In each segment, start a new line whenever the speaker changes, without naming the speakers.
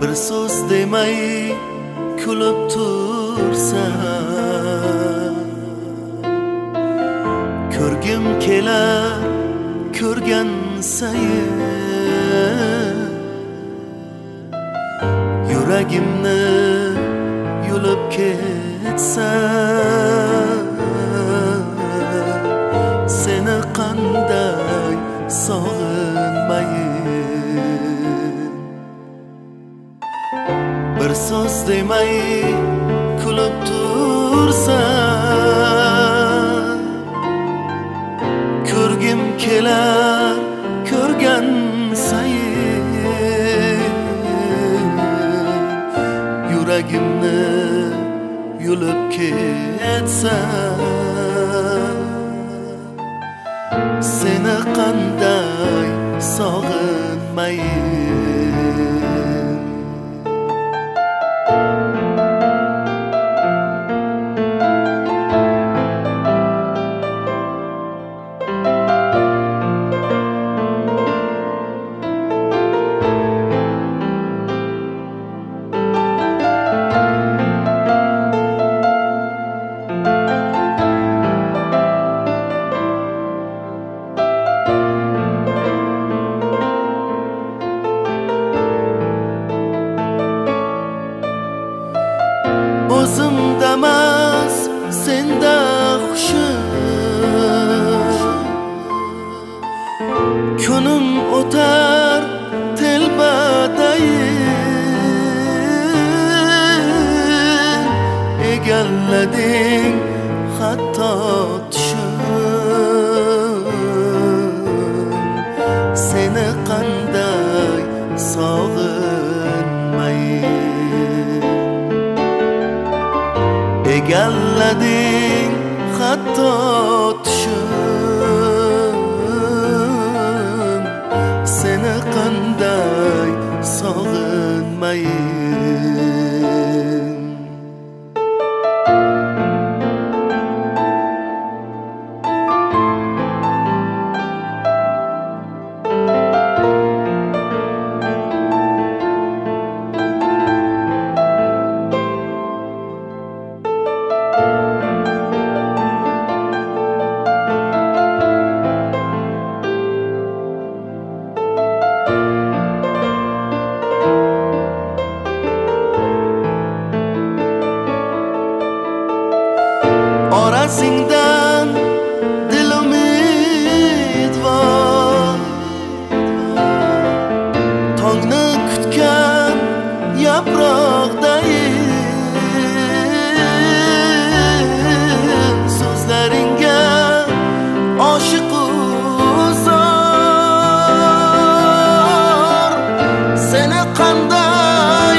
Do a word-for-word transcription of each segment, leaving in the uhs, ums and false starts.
bir so'z demay kulib tursan, ko'rgim kelar ko'rgan sayin, yuragimni yulib ketsan, seni qanday sog'inmayin. Bir so'z demay kulib tursan, ko'rgim kelar ko'rgan sayin, yuragimni yulib ketsan, seni qanday sog'inmayin. O'zimdamas senda hushim, kunim o'tar telbadayin, egallading hatto tushim, seni qanday sog'inmayin. Egallading hatto tushim, seni qanday sog'inmayin. Orasingdan dil umidvor, tongni kutgan yaproqdayin, so'zlaringga oshiq uzor, seni qanday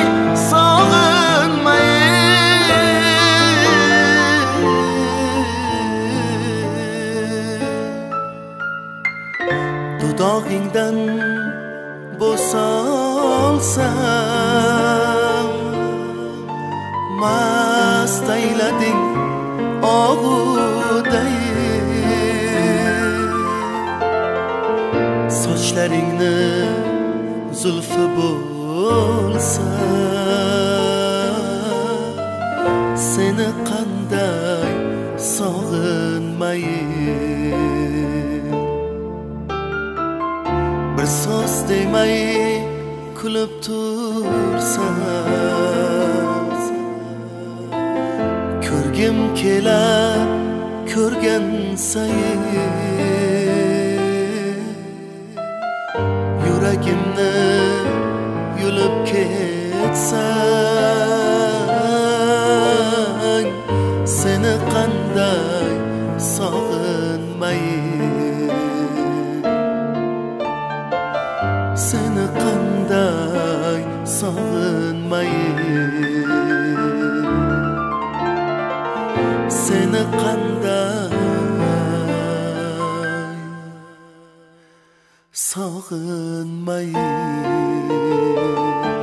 dudog'ingdan bo'solsam, mast aylading og'udayin, sochlaringni zulfi bo'lsa, seni qanday sog'inmayin. Bir so'z demay kulib tursan, ko'rgim kelar ko'rgan sayin, yuragimni yulib ketsan, seni qanday sog'inmayin. Seni qanday sog'inmayin. Seni qanday sog'inmayin.